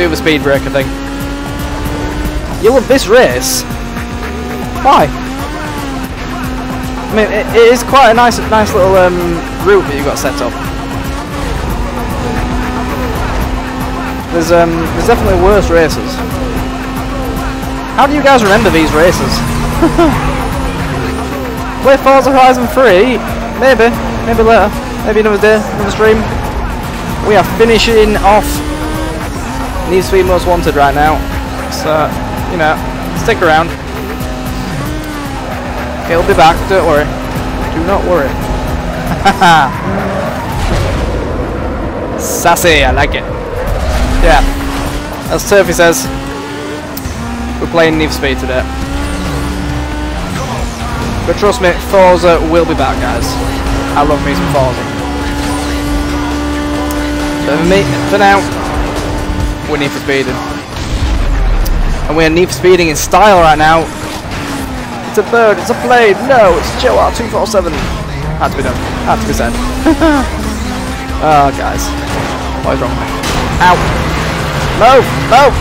do the speed breaker thing. You love this race? Why? I mean, it is quite a nice little route that you've got set up. There's definitely worse races. How do you guys remember these races? Play Forza Horizon 3? Maybe later. Maybe another day, another stream. We are finishing off Need for Speed Most Wanted right now. So, you know, stick around. He'll be back, don't worry. Do not worry. Sassy, I like it. Yeah, as Turfy says, we're playing Need for Speed today. But trust me, Forza will be back, guys. I love me some Forza. But for now, we're Need for Speeding. And we're Need for Speeding in style right now. It's a bird, it's a plane, no, it's JR247. Had to be done, had to be said. Oh, guys. What is wrong with me? Ow! Move! Move!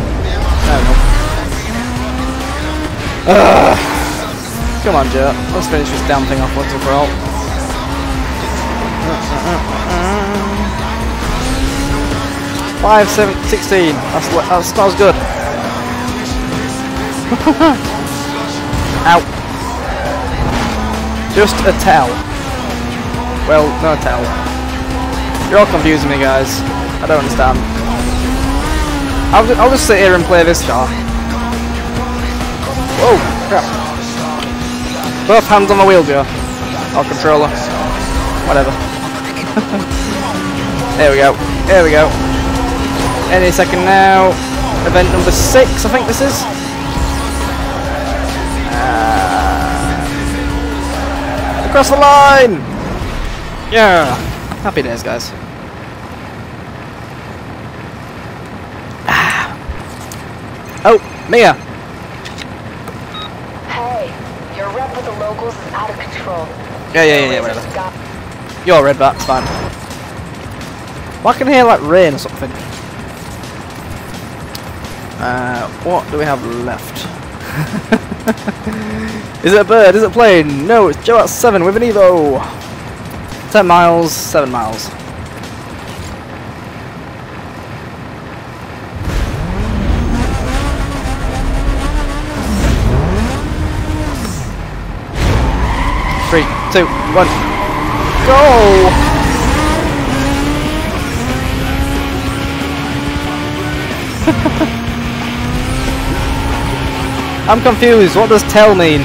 No. Come on, Joe. Let's finish this damn thing off once and for all. 5, 7, 16. That smells good. Ow. Just a tell. Well, no tell. You're all confusing me, guys. I don't understand. I'll just sit here and play this car. Whoa, crap. Both hands on the wheel, Joe. Or controller. Whatever. There we go. There we go. Any second now. Event number 6, I think this is. Across the line! Yeah! Happy days, guys. Oh, Mia! Hey, your rep with the locals is out of control. Yeah, whatever. You're red bat, it's fine. Well, I can hear like rain or something. What do we have left? Is it a bird? Is it a plane? No, it's Joe at 7 with an Evo. 10 miles, 7 miles. Three, 2, 1, go! I'm confused. What does tell mean?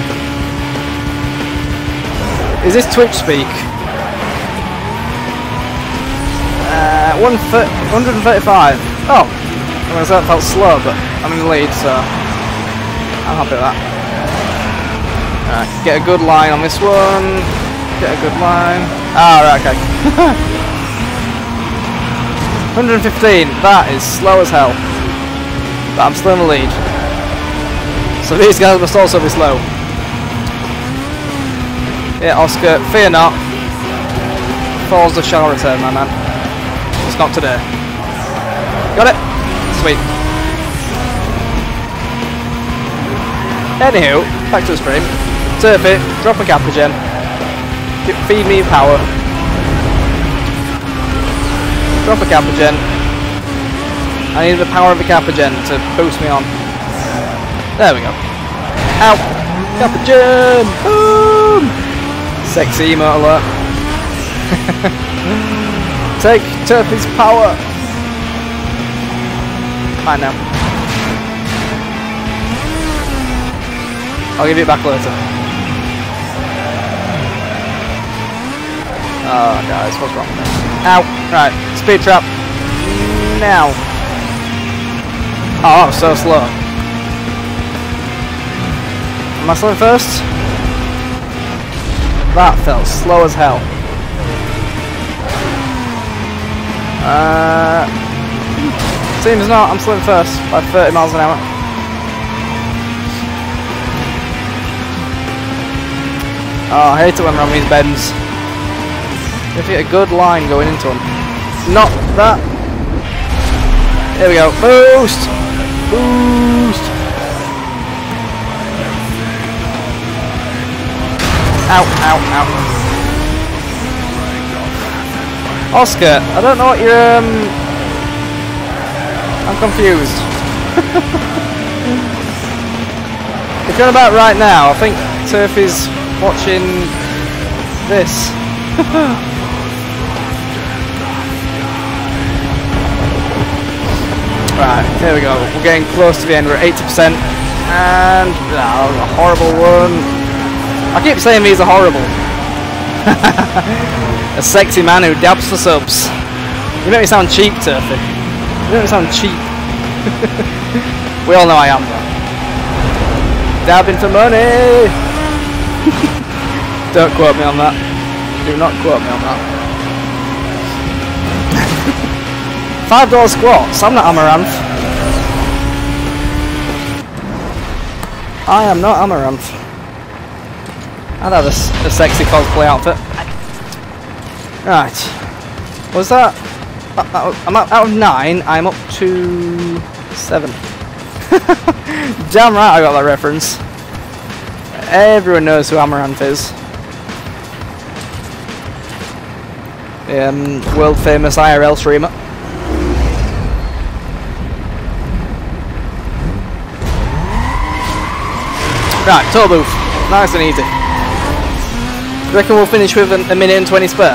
Is this Twitch speak? 135. Oh, I mean, that felt slow, but I'm in the lead, so I'm happy with that. Get a good line on this one. Get a good line. Ah, right, okay. 115. That is slow as hell. But I'm still in the lead. So these guys must also be slow. Yeah, Oscar, fear not. Forza shall return, my man. Just not today. Got it? Sweet. Anywho, back to the stream. Turfy, drop a Caprigen. Feed me power. Drop a Caprigen. I need the power of a Caprigen to boost me on. There we go. Ow! Caprigen! Boom! Sexy emote alert. Take Turfy's power! Fine now. I'll give you it back later. Oh, guys, what's wrong with me? Ow! Right, speed trap. Now. Oh, so slow. Am I slowing first? That felt slow as hell. Seems not. I'm slowing first by 30 miles an hour. Oh, I hate it when we're on these bends. If you get a good line going into them. Not that. Here we go. Boost! Boost! Ow, ow, ow. Oscar, I don't know what you're, I'm confused. If you're about right now, I think Turf is watching this. Right, here we go. We're getting close to the end. We're at 80%. And a horrible one. I keep saying these are horrible. A sexy man who dabs for subs. You make me sound cheap, Turfy. You make me sound cheap. We all know I am, though. Dabbing for money! Don't quote me on that. Do not quote me on that. $5 squats. I'm not Amaranth. I am not Amaranth. I'd have a sexy cosplay outfit. Right. Was that? I'm out of 9. I'm up to 7. Damn right I got that reference. Everyone knows who Amaranth is. The world famous IRL streamer. Right, tour booth. Nice and easy. Reckon we'll finish with a minute and 20 spare?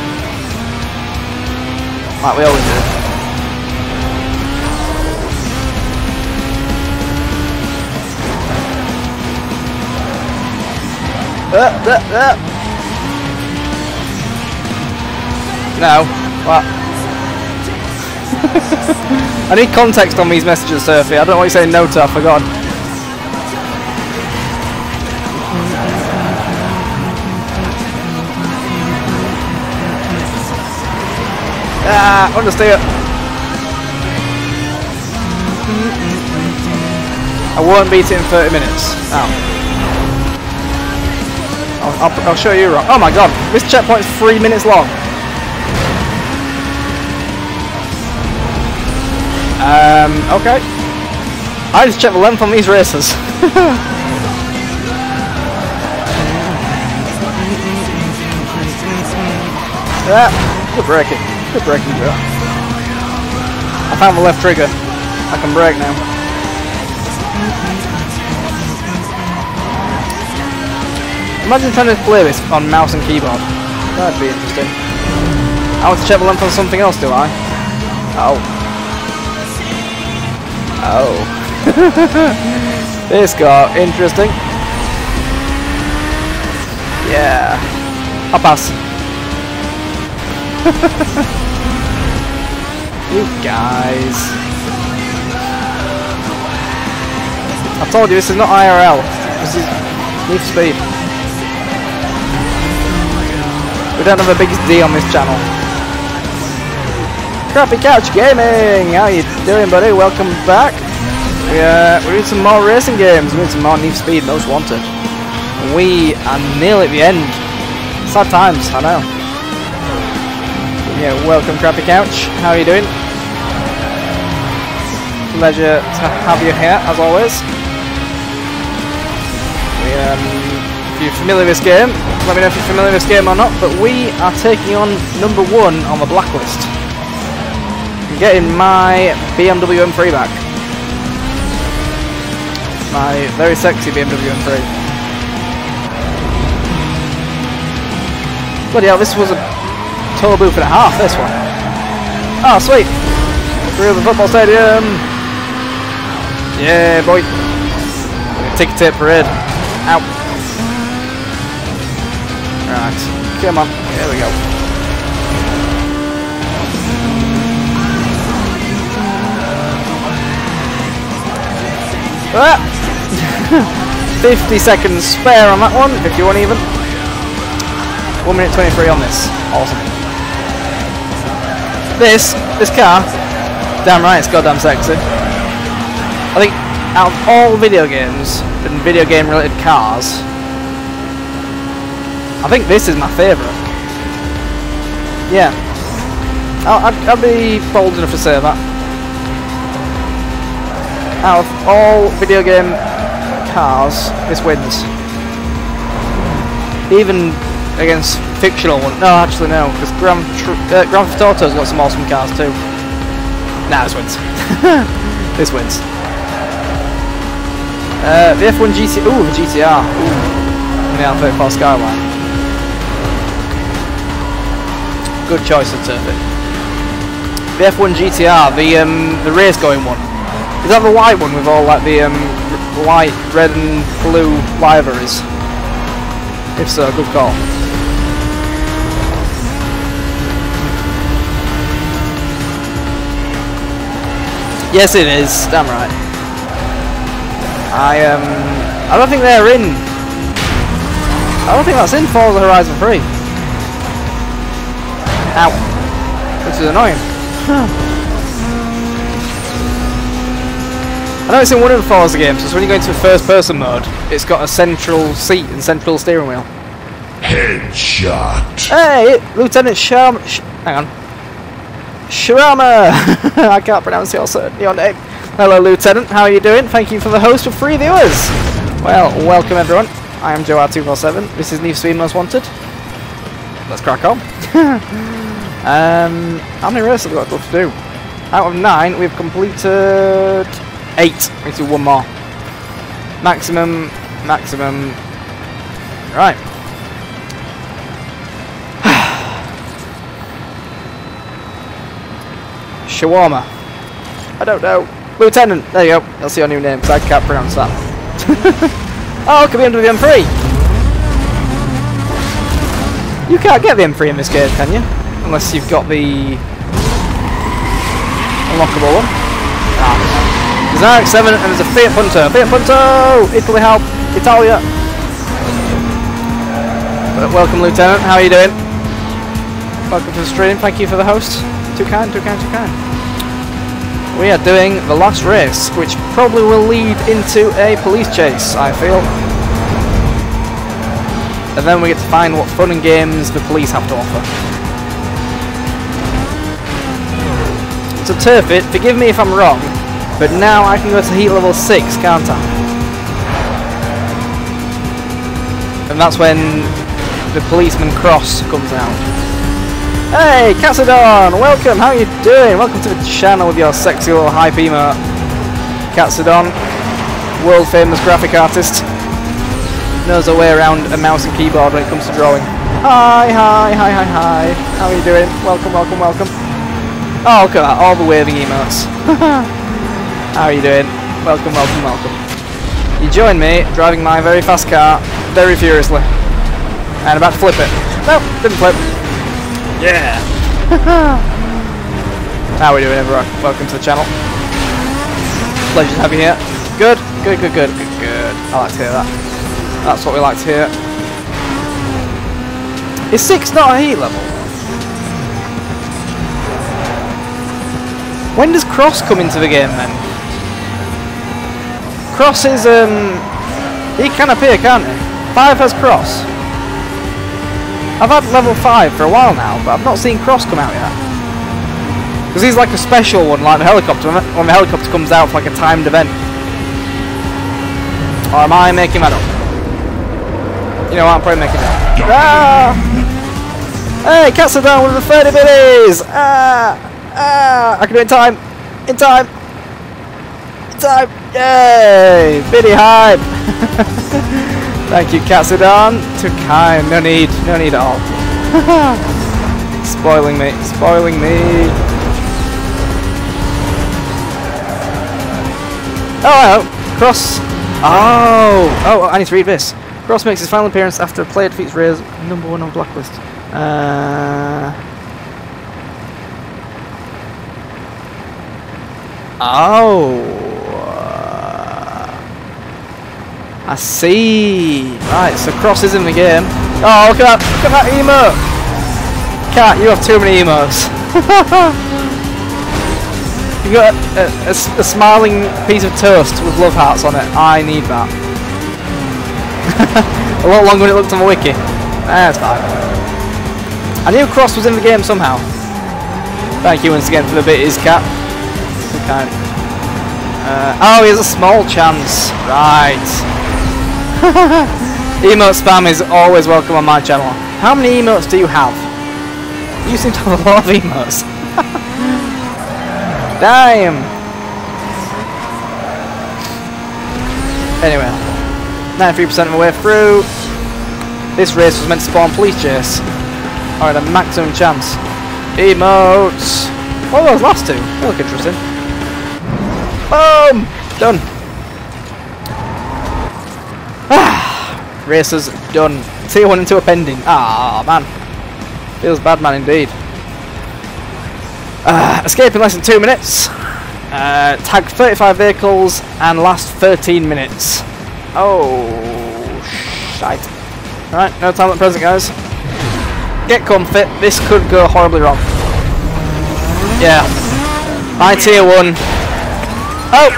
Like we always do. No. What? I need context on these messages, Surfy. I don't know what you're saying no to, I've forgotten. Ah, understeer. I won't beat it in 30 minutes. Oh. I'll show you wrong. Oh my god, this checkpoint's 3 minutes long. Okay. I just checked the length on these races. Yeah, good braking. Good braking, Joe. I found the left trigger. I can brake now. Imagine trying to play this on mouse and keyboard. That'd be interesting. I want to check the length on something else, do I? Oh. Oh. This got interesting. Yeah. I'll pass. You guys. I told you this is not IRL. This is Need for Speed. We don't have a big D on this channel. Crappy Couch Gaming! How you doing, buddy? Welcome back. We need some more racing games. We need some more Need for Speed Most Wanted. We are nearly at the end. Sad times, I know. Yeah, welcome Crappy Couch. How are you doing? Pleasure to have you here, as always. If you're familiar with this game, let me know if you're familiar with this game or not, but we are taking on number 1 on the blacklist. I'm getting my BMW M3 back. My very sexy BMW M3. Bloody hell, this was a tour booth and a half, this one. Oh, sweet. Through the football stadium. Yeah, boy. Ticket tape parade. Ow. Right. Come on. There we go. Ah! 50 seconds spare on that one, if you want even. 1 minute 23 on this. Awesome. This car, damn right, it's goddamn sexy. I think out of all video games and video game related cars, I think this is my favourite. Yeah, I'd be bold enough to say that. Out of all video game cars, this wins. Even against fictional ones. No, actually no, because Grand Theft Auto's got some awesome cars too. Nah, this wins. This wins. The F1 GT. Ooh, the GTR. Ooh. The R34 Skyline. Good choice of turf. The F1 GTR, the race going one. Is that the white one with all like the white, red and blue liveries? If so, good call. Yes, it is. Damn right. I don't think they're in. I don't think that's in Forza Horizon 3. Ow. Which is annoying. I know it's in one of the Forza games, so when you go into first person mode, it's got a central seat and central steering wheel. Headshot. Hey, Lieutenant Sharma. Hang on. Sharama! I can't pronounce your name. Hello, Lieutenant. How are you doing? Thank you for the host of 3 viewers. Well, welcome everyone. I am JoeR247. This is Need for Speed Most Wanted. Let's crack on. How many races have we got left to do? Out of 9, we've completed 8. We need to do 1 more. Maximum. Right. Shawarma. I don't know. Lieutenant. There you go. That's your new name, because I can't pronounce that. Oh, look at the end of the M3. You can't get the M3 in this game, can you? Unless you've got the unlockable one. Ah. There's an RX-7 and there's a Fiat Punto. Fiat Punto! Italy help! Italia! Welcome, Lieutenant. How are you doing? Welcome to the stream. Thank you for the host. Too kind, too kind, too kind. We are doing the last race, which probably will lead into a police chase, I feel. And then we get to find what fun and games the police have to offer. So turf it, forgive me if I'm wrong, but now I can go to heat level 6, can't I? And that's when the policeman cross comes out. Hey, Cassidon! Welcome, how are you doing? Welcome to the channel with your sexy little hype emote. Cassidon, world famous graphic artist. Knows her way around a mouse and keyboard when it comes to drawing. Hi. How are you doing? Welcome. Oh, look at that, all the waving emotes. How are you doing? Welcome. You join me driving my very fast car very furiously. And about to flip it. Nope, didn't flip. Yeah! How are we doing, everyone? Welcome to the channel. Pleasure to have you here. Good. I like to hear that. That's what we like to hear. Is 6 not a heat level? When does Cross come into the game then? Cross is, he can appear, can't he? 5 has Cross. I've had level 5 for a while now, but I've not seen Cross come out yet. Because he's like a special one, like the helicopter, when the helicopter comes out for like a timed event. Or am I making that up? You know what, I'm probably making it up. Ah! Hey, cats are down with the 30 biddies! I can do it in time! Yay! Biddy hype! Thank you, Katsudan. Too kind. No need at all. Spoiling me. Oh, hello. Cross. Oh, I need to read this. Cross makes his final appearance after a player defeats Ray's #1 on Blacklist. I see. Right, so Cross is in the game. Oh, look at that emote. Cat, you have too many emotes. You got a smiling piece of toast with love hearts on it. I need that. A lot longer than it looked on the wiki. That's fine. I knew Cross was in the game somehow. Thank you once again for the bit, Cat. Too kind. Oh, he has a small chance. Right. Emote spam is always welcome on my channel. How many emotes do you have? You seem to have a lot of emotes. Damn. Anyway, 93% of the way through. This race was meant to spawn police chase. Alright, a maximum chance. Emotes. What were those last two? They look interesting. Boom! Done. Races done. Tier 1 and 2 are pending. Ah, man. Feels bad, man, indeed. Escape in less than 2 minutes. Tag 35 vehicles and last 13 minutes. Oh, shite. Right, no time at present, guys. Get comfy. This could go horribly wrong. Yeah. My tier 1. Oh!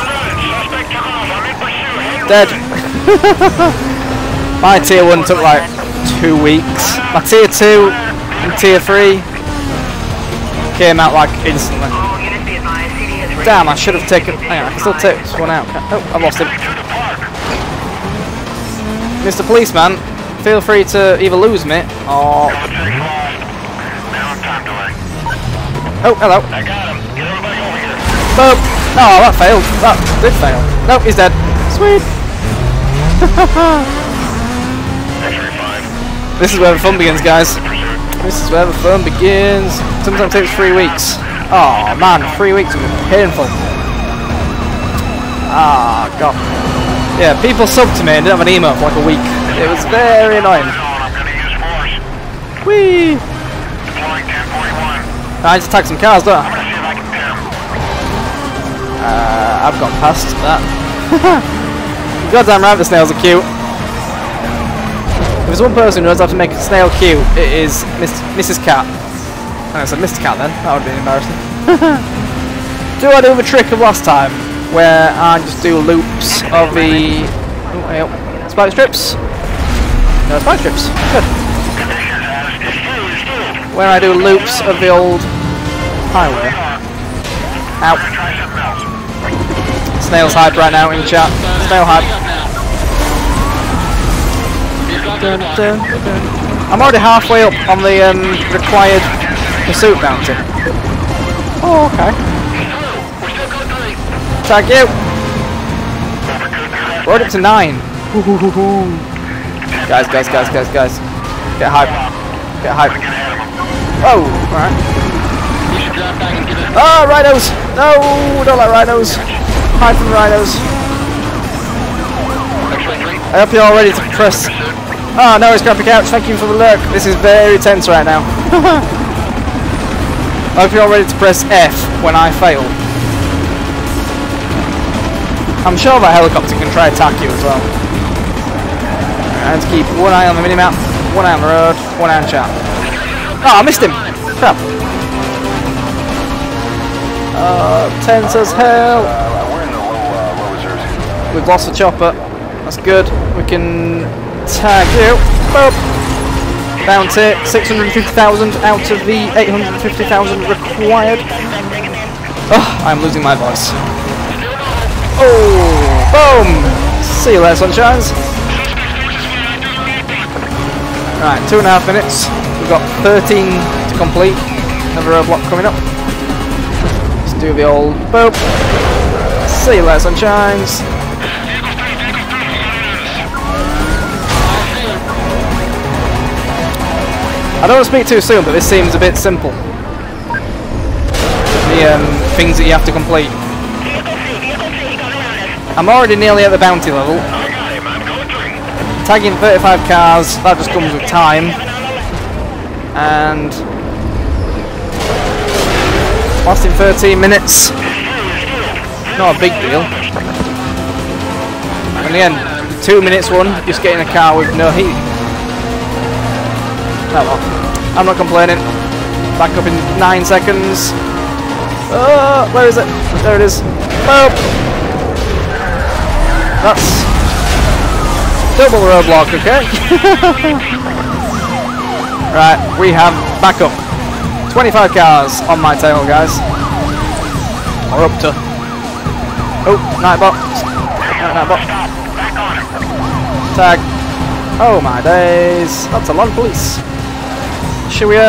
Dead. My tier 1 took like 2 weeks. My tier 2 and tier 3 came out like instantly. Damn, I should have taken... Hang on, I can still take this one out. Oh, I've lost him. Mr. Policeman, feel free to either lose me or... Oh, hello. Boom. Oh, that failed. That did fail. Nope, he's dead. Sweet. This is where the fun begins, guys. This is where the fun begins. Sometimes it takes 3 weeks. Oh man, 3 weeks would be painful. Ah, God. Yeah, people subbed to me and didn't have an email for like a week. It was very annoying. Whee! I just tag some cars, don't I? I've got past that. Goddamn right, the snails are cute. If there's one person who knows how to make a snail cute, it is Mrs. Cat. I said Mr. Cat then, that would be embarrassing. Do I do the trick of last time, where I just do loops of the spike strips? No spike strips, good. Where I do loops of the old highway. Ow. Snail's hype right now in the chat. Snail hype. Dun, dun, dun. I'm already halfway up on the required pursuit bounty. Oh, okay. Tag you. Brought it to 9. Guys. Get hype. Get hype. Oh, alright. Oh, rhinos! No, don't like rhinos. Hide from rhinos. I hope you're all ready to press... Oh, no, it's Grumpy Couch. Thank you for the lurk. This is very tense right now. I hope you're all ready to press F when I fail. I'm sure that helicopter can try to attack you as well. And to keep one eye on the minimap, one eye on the road, one eye on chat. Oh, I missed him! Crap. Tense as hell. We've lost the chopper. That's good. We can tag you. Boop. Bounty 650,000 out of the 850,000 required. Oh, I'm losing my voice. Oh, boom! See you later, sunshines. Right, 2.5 minutes. We've got 13 to complete. Another roadblock coming up. Let's do the old boop. See you later, sunshines. I don't want to speak too soon, but this seems a bit simple. The things that you have to complete. I'm already nearly at the bounty level. Tagging 35 cars, that just comes with time. And lasting 13 minutes. Not a big deal. In the end, 2 minutes one, just getting a car with no heat. Oh well, I'm not complaining. Back up in 9 seconds. Oh, where is it? There it is. Boop. That's double roadblock, okay? Right, we have backup. 25 cars on my tail, guys. Or up to. Oh, Nightbot. Nightbot. Tag. Oh my days. That's a lot of police. Should we,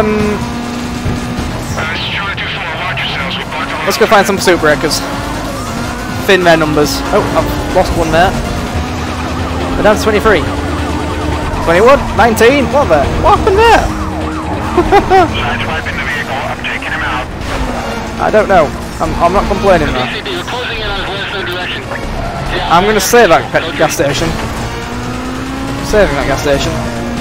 let's go find some pursuit breakers. Thin their numbers. Oh, I've lost one there. We're down to 23. 21, 19, what happened there? I don't know. I'm not complaining though. I'm gonna save that gas station. Saving that gas station.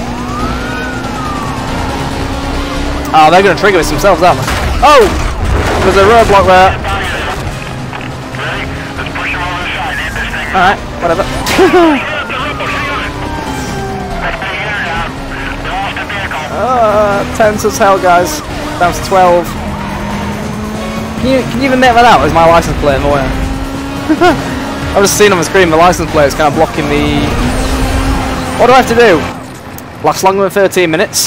Oh, they're gonna trigger this themselves, aren't they? Oh! There's a roadblock there. Alright, whatever. Tense as hell, guys. Down to 12. Can you even make that out? Is my license plate in the way? I've just seen on the screen the license plate is kind of blocking the... What do I have to do? Lasts longer than 13 minutes.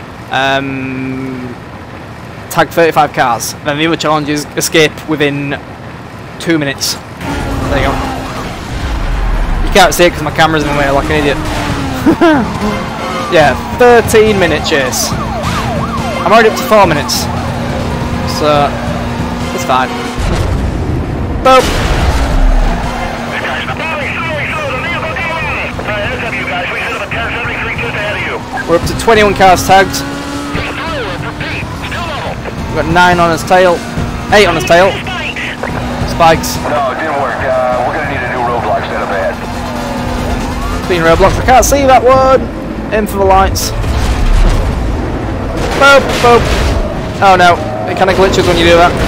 Tag 35 cars. Then the other challenge is escape within 2 minutes. There you go. You can't see it because my camera's in the way like an idiot. Yeah, 13-minute chase. I'm already up to 4 minutes. So, it's fine. Boop! We're up to 21 cars tagged. We've got 9 on his tail. 8 on his tail. Spikes. No, it didn't work. We're going to need a new roadblock set up ahead. Speaking of roadblocks, I can't see that one. In for the lights. Boop, boop. Oh no, it kind of glitches when you do that.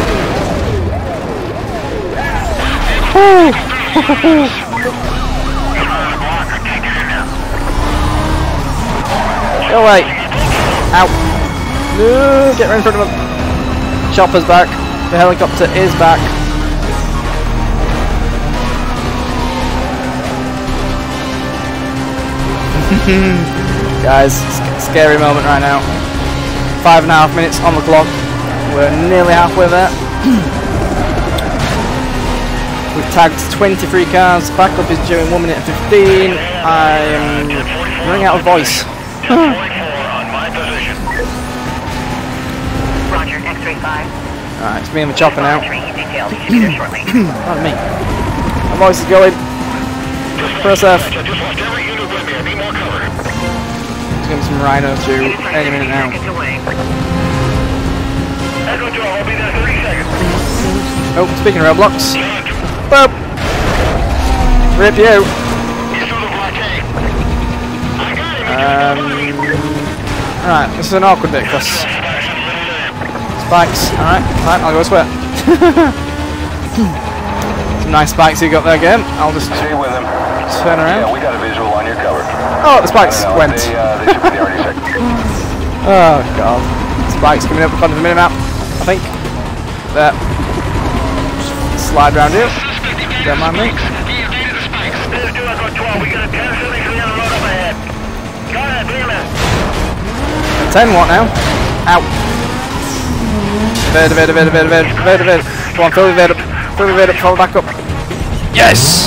Go away. Ow. No, get right in front of him. Chopper's back. The helicopter is back. Guys, scary moment right now. 5.5 minutes on the clock. We're nearly halfway there. We've tagged 23 cars. Backup is due in 1 minute and 15. I am running out of voice. Roger, X-ray 5. Alright, it's me and the chopper now. Not me. My voice is going. Press F. There's going to be some rhinos due any minute now. Oh, speaking of roadblocks. Boop! Rip you! Alright, this is an awkward bit because spikes. Alright, I'll go sweat. Some nice spikes you got there, game. I'll just stay with him. Turn around. Yeah, we got a visual on your cover. Oh, the spikes went. They should be already second. Oh god. Spikes coming up in front of the minimap, I think. There. Just slide around here. Don't mind me. 10 what now? Ow. Evade. Come on, fill the evade up. Fall back up. Yes!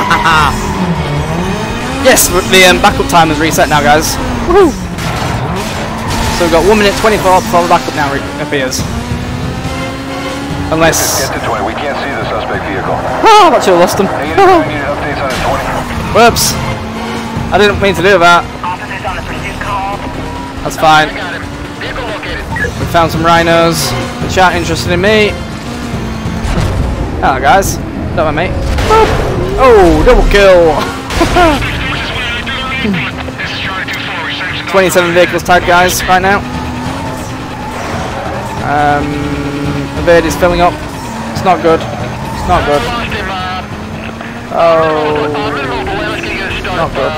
Yes, the backup time is reset now, guys. Woohoo! So we've got 1 minute 24 before the backup now appears. Unless... Get to 20. We can't see the suspect vehicle. Oh, I actually lost them. Needed updates on his 20. Whoops! I didn't mean to do that. Officers on the pursuit call. That's fine. We found some rhinos. The chat interested in me. Hello, guys. Don't mind me. Oh, double kill! 27 vehicles tagged, guys, right now. The bed is filling up. It's not good. It's not good. Oh. Not good.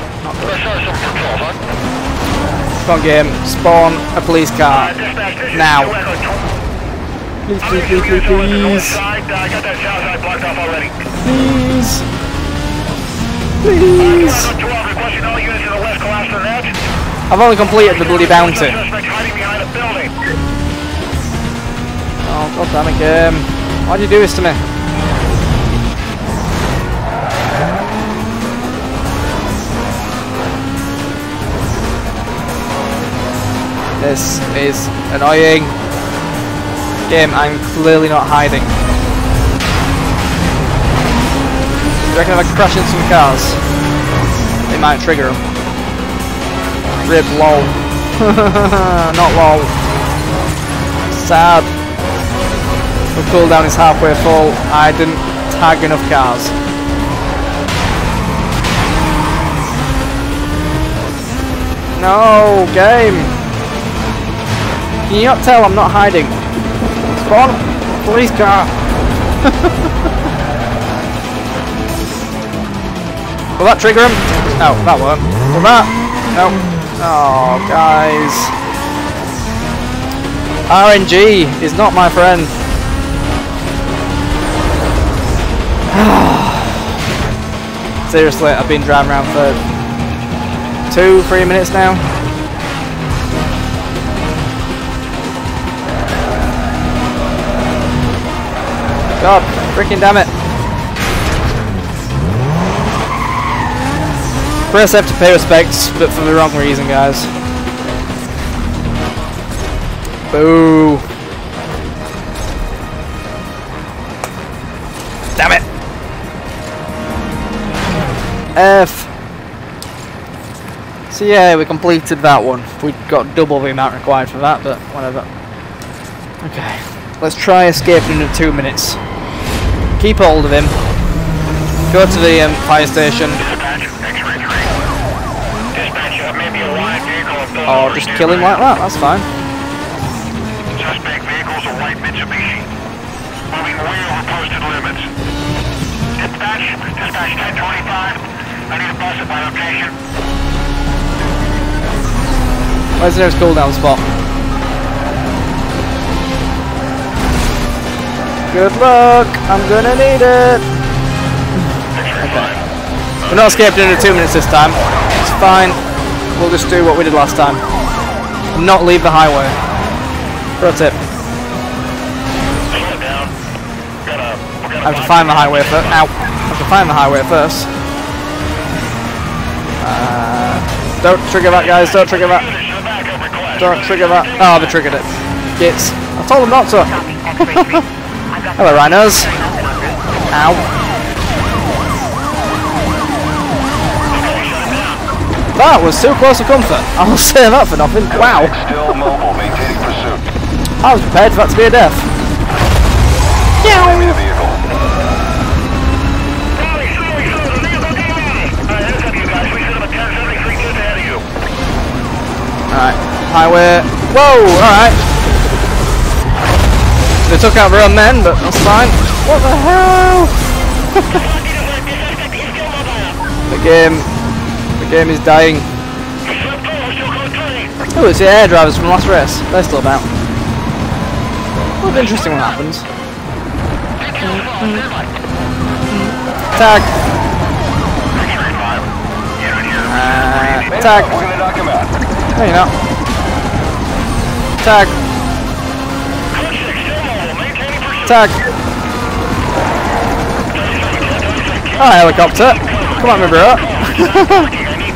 Come on, game. Spawn a police car. Now. Please. I've only completed the bloody bounty. Oh, god damn it, game. Why'd you do this to me? This is annoying. Game, I'm clearly not hiding. Do you reckon if I crash into some cars, it might trigger them? Rib, lol. Not lol. Sad. The cooldown is halfway full. I didn't tag enough cars. No, game. Can you not tell I'm not hiding? Spawn, police car. Will that trigger him? No, that won't. Will that? No. Oh, guys. RNG is not my friend. Seriously, I've been driving around for 2-3 minutes now. God, freaking damn it. Press F to pay respects, but for the wrong reason, guys. Boo. Damn it. F. So yeah, we completed that one. We got double the amount required for that, but whatever. Okay. Let's try escaping in 2 minutes. Keep hold of him. Go to the fire station. Or just kill him like that, that's fine. Suspect vehicle's a white Mitsubishi. Moving way over posted limits. Dispatch 1025. I need a bus at my location. Where's the nearest cooldown spot? Good luck! I'm gonna need it! Okay. We're not escaping into 2 minutes this time. It's fine. We'll just do what we did last time. Not leave the highway. Pro tip. I have to find the highway first. Ow! I have to find the highway first. Don't trigger that, guys. Don't trigger that. Don't trigger that. Oh, they triggered it. Gits. I told them not to. Hello, rhinos. Ow. That was too close for comfort. I'll say that for nothing. Wow. Still mobile, maintaining pursuit. I was prepared for that to be a death. Enemy vehicle. Alright. Highway. Whoa! Alright. They took out their own men, but that's fine. What the hell? The game is dying. Oh, it's the air drivers from the last race. They're still about. What an interesting one happens. Tag. Tag. We're gonna knock him out. No, you're not. Tag. Tag. Oh, helicopter. Come on, my bro.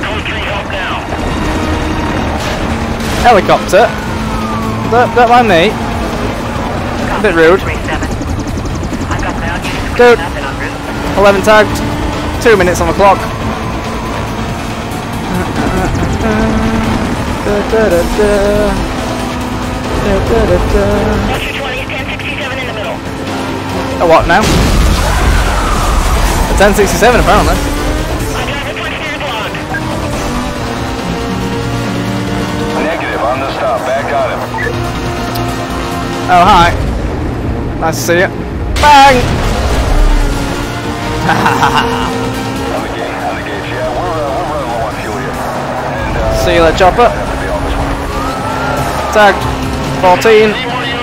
Helicopter. Don't mind me. A bit rude. Dude. 11 tagged. 2 minutes on the clock. A what now? A 1067 apparently. Negative on the stop. Back on him. Oh, hi. Nice to see you. Bang! On the gauge. Yeah, we're running low on fuel here. And, see you later, chopper. have to be on this one. Tagged. 14.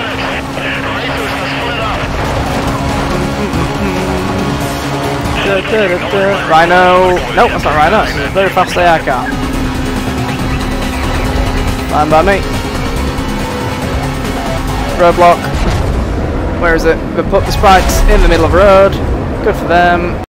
Rhino. Nope, that's not Rhino. It's a very fast AI car. Fine by me. Roadblock. Where is it? They put the sprites in the middle of the road. Good for them.